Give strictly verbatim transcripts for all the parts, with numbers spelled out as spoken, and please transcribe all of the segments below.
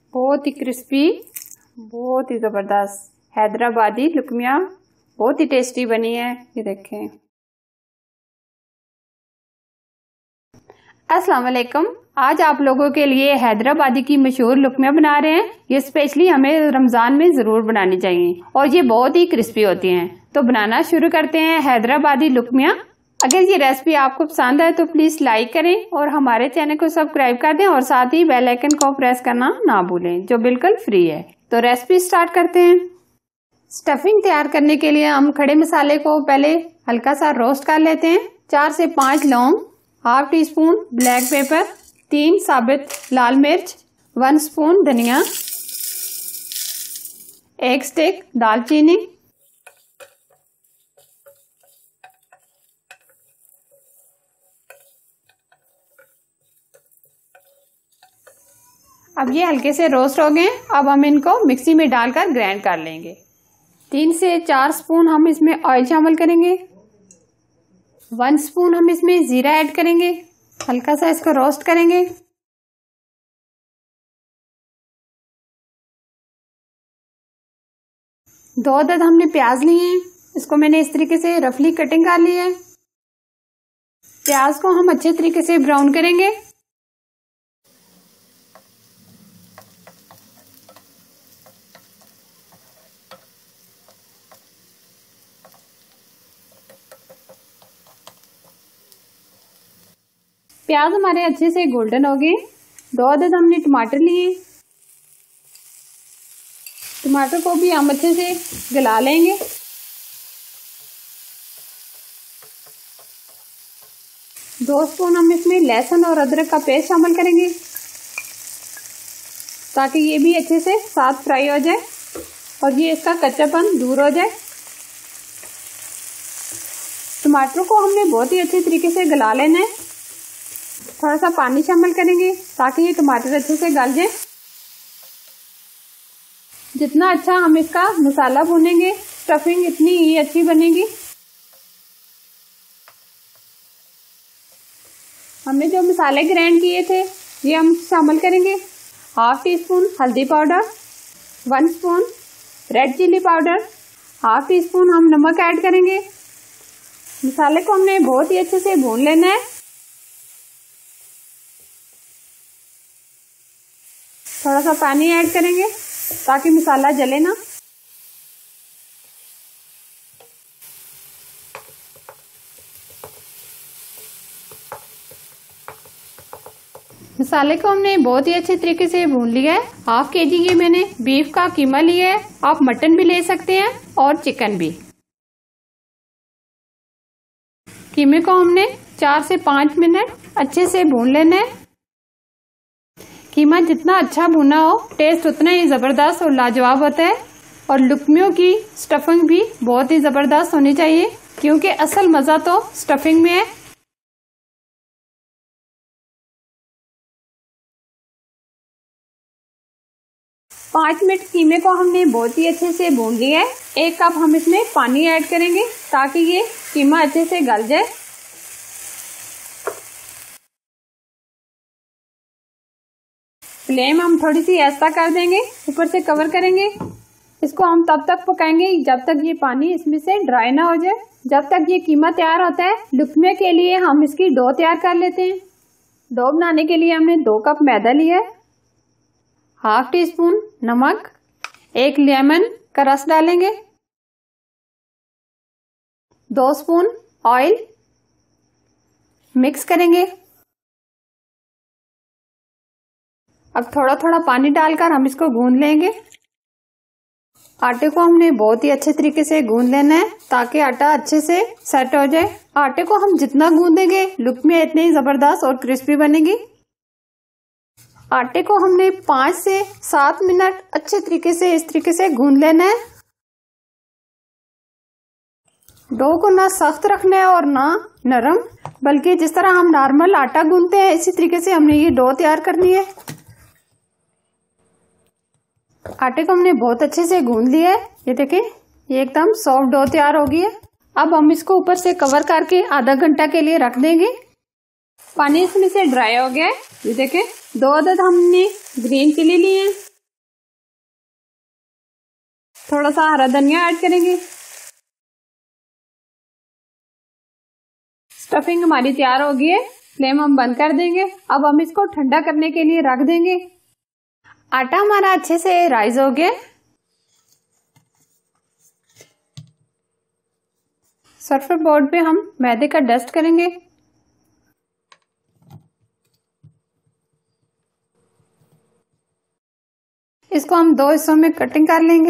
बहुत ही क्रिस्पी, बहुत ही ज़बरदस्त हैदराबादी लुकमिया बहुत ही टेस्टी बनी है। ये देखें। अस्सलाम वालेकुम। आज आप लोगों के लिए हैदराबादी की मशहूर लुकमिया बना रहे हैं। ये स्पेशली हमें रमज़ान में ज़रूर बनानी चाहिए और ये बहुत ही क्रिस्पी होती हैं। तो बनाना शुरू करते हैं हैदराबादी लुकमिया। अगर ये रेसिपी आपको पसंद है तो प्लीज़ लाइक करें और हमारे चैनल को सब्सक्राइब कर दें और साथ ही बेल आइकन को प्रेस करना ना भूलें, जो बिल्कुल फ्री है। तो रेसिपी स्टार्ट करते हैं। स्टफिंग तैयार करने के लिए हम खड़े मसाले को पहले हल्का सा रोस्ट कर लेते हैं। चार से पाँच लौंग, half teaspoon black pepper, तीन साबित लाल मिर्च, वन स्पून धनिया, एक स्टिक दालचीनी, अब ये हल्के से रोस्ट हो गए। अब हम इनको मिक्सी में डालकर ग्राइंड कर लेंगे। तीन से चार स्पून हम इसमें ऑयल शामिल करेंगे। वन स्पून हम इसमें जीरा ऐड करेंगे। हल्का सा इसको रोस्ट करेंगे। दो अदद हमने प्याज लिए हैं, इसको मैंने इस तरीके से रफली कटिंग कर ली है। प्याज को हम अच्छे तरीके से ब्राउन करेंगे। प्याज हमारे अच्छे से गोल्डन हो गए। दो अदद हमने टमाटर लिए, टमाटर को भी हम अच्छे से गला लेंगे। दो स्पून हम इसमें लहसुन और अदरक का पेस्ट शामिल करेंगे ताकि ये भी अच्छे से साथ फ्राई हो जाए और ये इसका कच्चापन दूर हो जाए। टमाटर को हमने बहुत ही अच्छे तरीके से गला लेना है। थोड़ा सा पानी शामिल करेंगे ताकि ये टमाटर अच्छे से गल जाए। जितना अच्छा हम इसका मसाला भूनेंगे, स्टफिंग इतनी ही अच्छी बनेगी। हमने जो मसाले ग्राइंड किए थे ये हम शामिल करेंगे। हाफ टी स्पून हल्दी powder, one spoon red chilli powder, half teaspoon हम नमक ऐड करेंगे। मसाले को हमने बहुत ही अच्छे से भून लेना है। थोड़ा सा पानी ऐड करेंगे ताकि मसाला जले ना। मसाले को हमने बहुत ही अच्छे तरीके से भून लिया है। हाफ के जी ये मैंने बीफ का कीमा लिया है। आप मटन भी ले सकते हैं और चिकन भी। कीमे को हमने चार से पाँच मिनट अच्छे से भून लेना है। कीमा जितना अच्छा भुना हो टेस्ट उतना ही ज़बरदस्त और लाजवाब होता है। और लुकमियों की स्टफिंग भी बहुत ही ज़बरदस्त होनी चाहिए क्योंकि असल मज़ा तो स्टफिंग में है। पाँच मिनट कीमे को हमने बहुत ही अच्छे से भून लिया है। एक कप हम इसमें पानी ऐड करेंगे ताकि ये कीमा अच्छे से गल जाए। फ्लेम हम थोड़ी सी ऐसा कर देंगे, ऊपर से कवर करेंगे। इसको हम तब तक पकाएंगे जब तक ये पानी इसमें से ड्राई ना हो जाए। जब तक ये कीमा तैयार होता है, लुकमिया के लिए हम इसकी डो तैयार कर लेते हैं। डो बनाने के लिए हमने दो कप मैदा लिया है, हाफ टी स्पून नमक, एक लेमन का रस डालेंगे, दो स्पून ऑयल मिक्स करेंगे। अब थोड़ा थोड़ा पानी डालकर हम इसको गूंद लेंगे। आटे को हमने बहुत ही अच्छे तरीके से गूंद लेना है ताकि आटा अच्छे से सेट हो जाए। आटे को हम जितना गूंदेंगे लुकमिया इतनी ही जबरदस्त और क्रिस्पी बनेगी। आटे को हमने पाँच से सात मिनट अच्छे तरीके से इस तरीके से गूंद लेना है। डो को ना सख्त रखना है और ना नरम, बल्कि जिस तरह हम नॉर्मल आटा गूंदते हैं इसी तरीके से हमने ये डो तैयार करनी है। आटे को हमने बहुत अच्छे से गूंद लिया है। ये देखें, ये एकदम सॉफ्ट डो तैयार हो गई है। अब हम इसको ऊपर से कवर करके आधा घंटा के लिए रख देंगे। पानी इसमें से ड्राई हो गया है। ये देखें, दो अदद हमने ग्रीन चिली लिए हैं, थोड़ा सा हरा धनिया ऐड करेंगे। स्टफिंग हमारी तैयार हो गई है, फ्लेम हम बंद कर देंगे। अब हम इसको ठंडा करने के लिए रख देंगे। आटा हमारा अच्छे से राइज हो गया। सर्फर बोर्ड पे हम मैदे का डस्ट करेंगे। इसको हम दो हिस्सों में कटिंग कर लेंगे।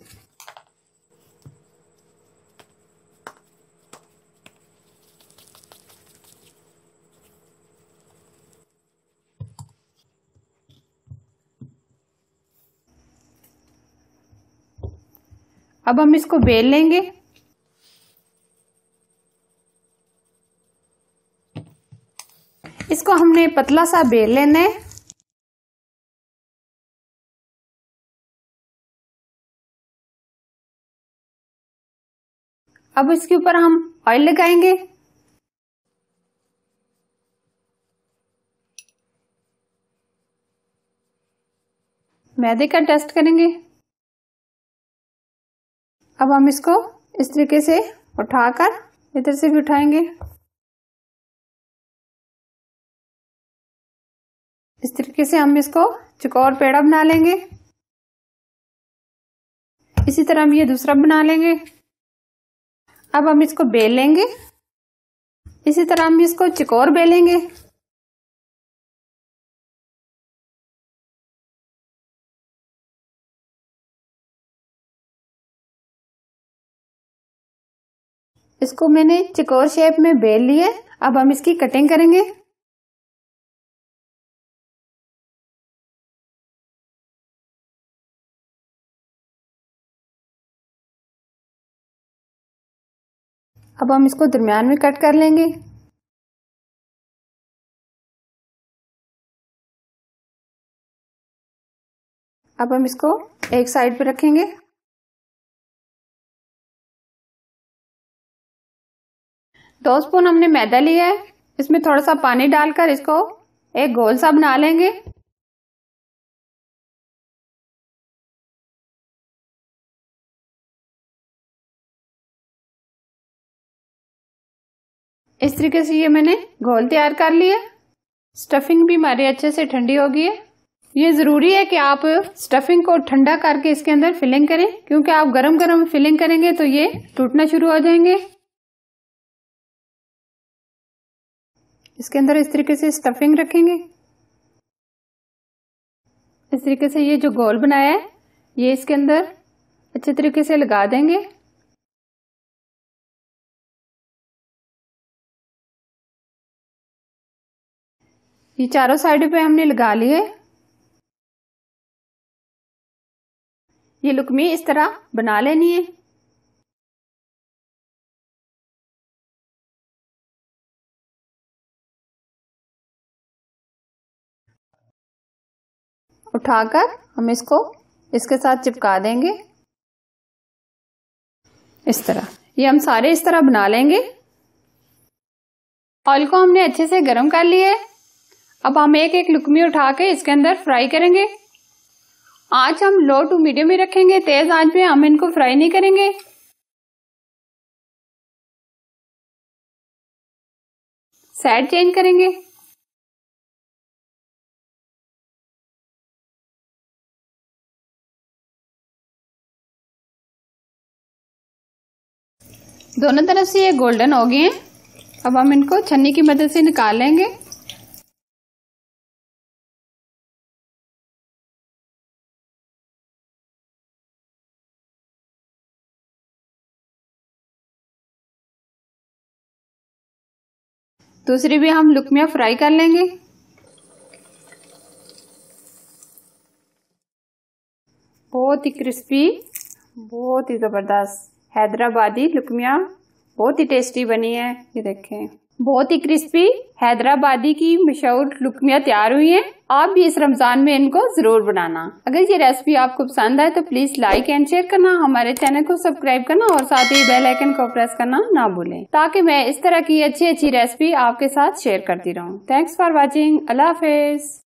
अब हम इसको बेल लेंगे। इसको हमने पतला सा बेल लेना है। अब इसके ऊपर हम ऑयल लगाएंगे। मैदे का टेस्ट करेंगे। अब हम इसको इस तरीके से उठाकर इधर से भी उठाएंगे। इस तरीके से हम इसको चौकोर पेड़ा बना लेंगे। इसी तरह हम ये दूसरा बना लेंगे। अब हम इसको बेल लेंगे। इसी तरह हम इसको चौकोर बेलेंगे। इसको मैंने चौकोर शेप में बेल लिया। अब हम इसकी कटिंग करेंगे। अब हम इसको दरमियान में कट कर लेंगे। अब हम इसको एक साइड पे रखेंगे। दो स्पून हमने मैदा लिया है। इसमें थोड़ा सा पानी डालकर इसको एक गोल सा बना लेंगे। इस तरीके से ये मैंने घोल तैयार कर लिया। स्टफिंग भी हमारी अच्छे से ठंडी हो गई है। ये जरूरी है कि आप स्टफिंग को ठंडा करके इसके अंदर फिलिंग करें, क्योंकि आप गरम गरम फिलिंग करेंगे तो ये टूटना शुरू हो जाएंगे। इसके अंदर इस तरीके से स्टफिंग रखेंगे। इस तरीके से ये जो गोल बनाया है ये इसके अंदर अच्छे तरीके से लगा देंगे। ये चारों साइड पे हमने लगा लिए। ये लुकमी इस तरह बना लेनी है। उठाकर हम इसको इसके साथ चिपका देंगे इस तरह। ये हम सारे इस तरह बना लेंगे। ऑयल को हमने अच्छे से गर्म कर लिया है। अब हम एक एक लुकमी उठा के इसके अंदर फ्राई करेंगे। आंच हम लो टू मीडियम ही रखेंगे, तेज आंच पे हम इनको फ्राई नहीं करेंगे। साइड चेंज करेंगे। दोनों तरफ से ये गोल्डन हो गए हैं। अब हम इनको छन्नी की मदद से निकाल लेंगे। दूसरी भी हम लुकमियां फ्राई कर लेंगे। बहुत ही क्रिस्पी, बहुत ही जबरदस्त हैदराबादी लुकमियां बहुत ही टेस्टी बनी है। ये देखें, बहुत ही क्रिस्पी हैदराबादी की मशहूर लुकमियां तैयार हुई हैं। आप भी इस रमजान में इनको जरूर बनाना। अगर ये रेसिपी आपको पसंद आए तो प्लीज लाइक एंड शेयर करना, हमारे चैनल को सब्सक्राइब करना और साथ ही बेल आइकन को प्रेस करना ना भूलें, ताकि मैं इस तरह की अच्छी अच्छी रेसिपी आपके साथ शेयर करती रहूं। Thanks for watching. अल्लाह हाफिज।